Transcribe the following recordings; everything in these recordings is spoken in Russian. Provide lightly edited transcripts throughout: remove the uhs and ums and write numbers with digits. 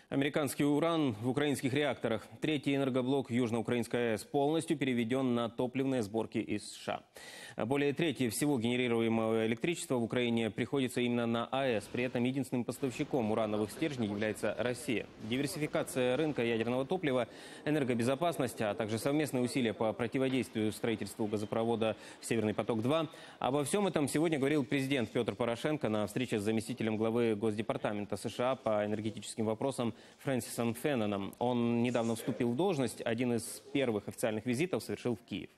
Американский уран в украинских реакторах. Третий энергоблок Южноукраинской АЭС полностью переведен на топливные сборки из США. Более трети всего генерируемого электричества в Украине приходится именно на АЭС. При этом единственным поставщиком урановых стержней является Россия. Диверсификация рынка ядерного топлива, энергобезопасность, а также совместные усилия по противодействию строительству газопровода «Северный поток-2». Обо всем этом сегодня говорил президент Петр Порошенко на встрече с заместителем главы Госдепартамента США по энергетическим вопросам Фрэнсисом Фенноном. Он недавно вступил в должность. Один из первых официальных визитов совершил в Київ.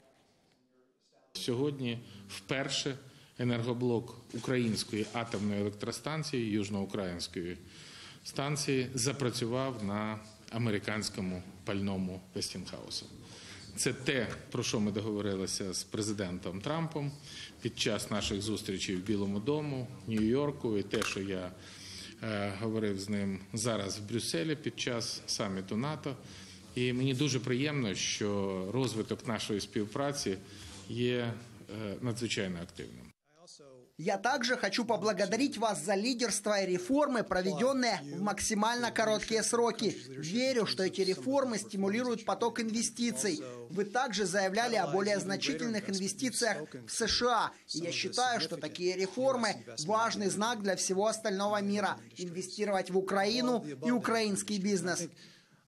Сьогодні вперше енергоблок української атомної електростанції, Южноукраїнської станції, запрацював на американському пальному Вестінгhausі. Це те, про що ми договорилися з президентом Трампом під час наших зустрічей в Білому дому, Нью-Йорку, і те, що я говорив з ним зараз в Брюсселі під час саміту НАТО. І мені дуже приємно, що розвиток нашої співпраці є надзвичайно активным. Я также хочу поблагодарить вас за лидерство и реформы, проведенные в максимально короткие сроки. Верю, что эти реформы стимулируют поток инвестиций. Вы также заявляли о более значительных инвестициях в США. И я считаю, что такие реформы – важный знак для всего остального мира. Инвестировать в Украину и украинский бизнес.